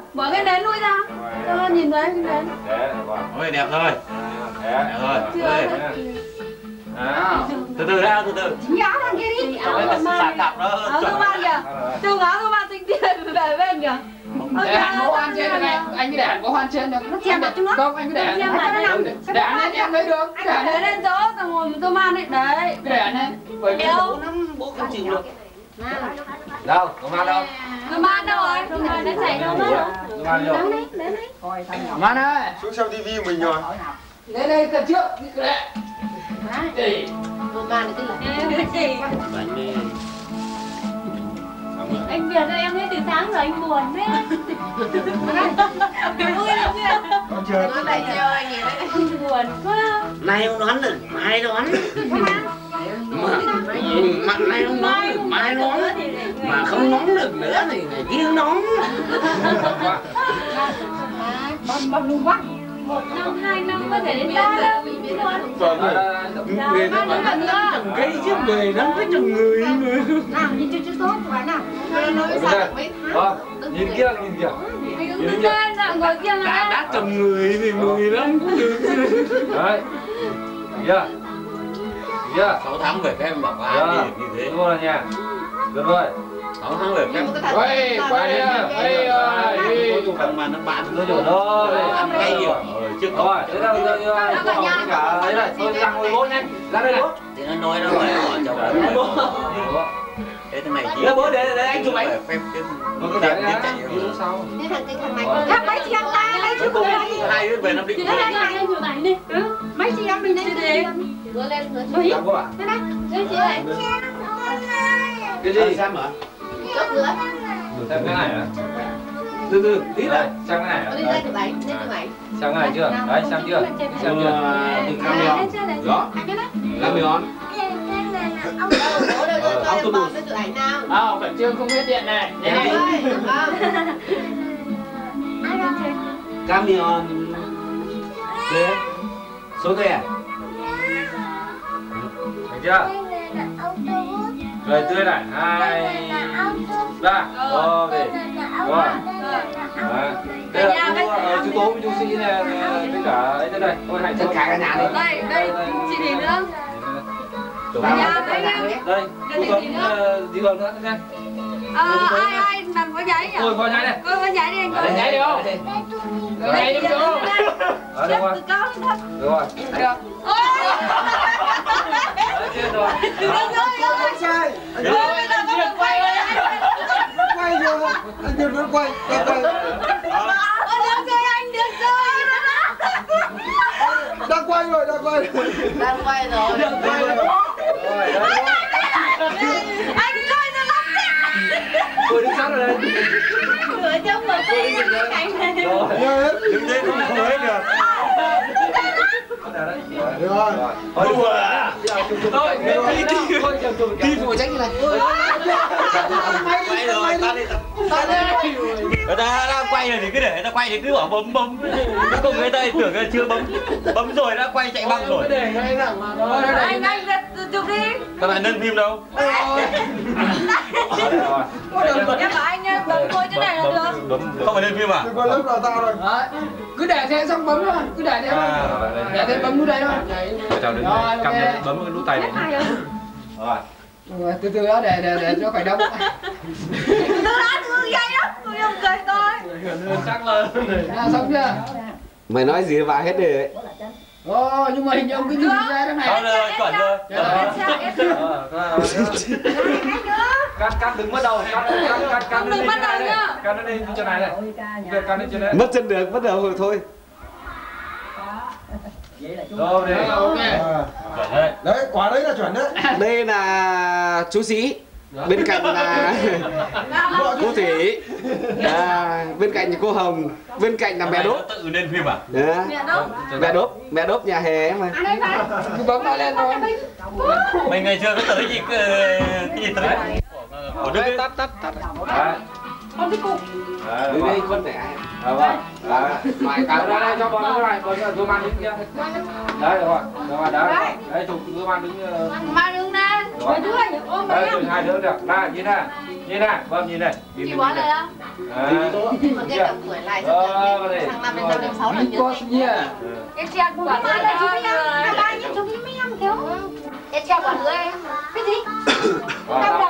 Mở cái nến lui ra. Nhìn thấy cái nến. Ôi đẹp rồi. Đẹp rồi. Từ từ đã, từ từ. Áo thằng kia đi. Áo thằng man. Áo thằng man kìa. Trông áo thằng man xinh tiền để bên kìa. Để hẳn bố ăn trên này, anh cứ để hẳn bố ăn trên được. Nó chèm vào trong nó. Không, anh cứ để hẳn. Để hẳn lên em lấy được. Anh để lên chỗ thằng ngồi tôi man đấy. Đấy. Cứ để hẳn lên. Bởi vì bố lắm, bố không chịu được. Đâu, có man đâu? Tôi man đâu rồi? Tôi man nó chạy đâu mất. Tôi man đâu? Đến đấy. Man ơi. Xuống xem tivi mình rồi. Lên đây cần trước, cứ để. Chị. Tôi man này tức là chị. Anh Việt ơi, em thấy từ sáng rồi anh buồn thế. Vui lắm chưa? Con chưa? Nó lại chơi anh ấy đấy. Buồn quá. Nay không đoán được, mai đoán. Mặt này không đoán được, mai đoán. Mà không đoán được nữa thì ngày kia đoán. Bấm luôn quá. 1 năm, 2 năm có thể đến 3 năm luôn. Vâng rồi. Người ta bảo trồng cây chứ 10 năm mới trồng người mà. Nào nhìn cho tốt quá nào. Nói sao được mấy tháng. Nhìn kia, nhìn kìa. Nhìn lên nào ngồi kia là Đã trồng người thì 10 năm cũng được. Đấy. Kìa. Kìa. 6 tháng về các em bảo ai đi như thế. Đúng rồi nha. Được rồi. 6 tháng về các em. Quay đi. Thằng mà nó bán nó Rồi rồi. ăn cay nhiều. Trước Rồi, thế đâu cô học tất cả ấy này, thôi ra ngồi bố nhanh. Ra đây này. thì nó nói nó phải bỏ chồng thế này gì bố để anh chụp ảnh phép cái Nó để ra đi sau. Các mấy chị em ta lấy chứ không lấy. hai đứa về Nam Định Anh chụp ảnh đi. Mấy chị em mình đây đi. Ngửa lên ngửa. Làm cô ạ. Đây đây. Đây chị này. Cái gì? xem hả? Chốt ngửa. Xem cái này hả? Từ từ, tí này, xem cái này hả? Đi lên chụp ảnh, lên chụp ảnh. Xem cái này chưa? Đấy, xem chưa? Xem chưa? Từ camion đó camion Bố đâu cho em bom lên chụp ảnh nào. Khẩn trương không hết điện này. Này. camion thế số thế à? Thấy chưa? Cười tươi này, 2, 3, ok. Rồi. Đây là chú Tố với chú Sĩ này, tất cả ấy thế đây. Thôi hãy tất cả cả nhà đi Đây, đây, chị gì nữa? Đây, chú Tuấn đi gần nữa nha. Ai làm có giấy nhỉ? Tôi có giấy này. Có giấy đi anh coi. Giấy đi không? Giấy đi chú. Được rồi. Được rồi. Được. Chết rồi. Sai. Quay rồi. Anh Việt vẫn quay. Quay. Đang quay rồi, đang quay. Đang quay rồi. Đang quay rồi. Rồi, đấy. Anh coi nó lắm. Tôi đứng sát ở đây. Cửa trong mở tay cảnh này. Rồi. Đứng đây không thấy được. Được rồi. Thôi, đi phụ trách như này. quay rồi ta đang quay rồi thì cứ để nó quay thì cứ bảo bấm không người ta tưởng là chưa bấm rồi đã quay chạy băng rồi Để ngay thẳng mà đó. Anh chụp đi. các bạn nâng phim đâu Em bảo anh bấm thôi chứ này là được. không phải lên phim à? Có lớp đào tạo rồi. Đấy. Cứ để thế xong bấm thôi, cứ để thế thôi. Để thế bấm nút đây thôi. Chào đứng đây, cầm bấm cái nút tay này. Rồi, từ từ đó để cho phải đông. Từ đó từ dây đó. Tôi không cười tôi. Chắc lên. Xong chưa? Mày nói gì vào hết đi đấy. Nhưng mà hình như ông cứ nhìn ra thế này. Rồi, chuẩn rồi. Cắt đừng mất đầu, cắt Đừng bắt đầu nhá. Cắt nó lên trên này này. Cắt lên trên này. Mất chân được, bắt đầu rồi thôi. Rồi đấy. Ok. Đấy, quả đấy là chuẩn đấy. Đây là chú Sĩ. Bên cạnh là cô Thủy. Bên cạnh là cô Hồng. Bên cạnh là mẹ Đốp. Tự lên phim à? Mẹ Đốp nhà hè mà. Cứ bấm nó lên thôi. Mình ngày xưa có tới gì cái gì tới của Đức ấy. Tắt. Con cái cục. Đến đây con phải ai? Mày cắn ra đây cho bọn nó này, bọn nó man đứng kia. Đấy rồi. Rồi đấy. Đấy chụp man đứng. Mà đứng đây. Mấy đứa ôm Đấy, em. hai đứa được. Ba nhìn này. Nhìn này, bấm nhìn này. Chị bó này á. Mà cái tổng tuổi lại sang năm đến năm đến 6 lần nhớ. Em treo quả lưới là chú Miên, ba nhá chú Miên thiếu. Em treo quả lưới. Cái gì?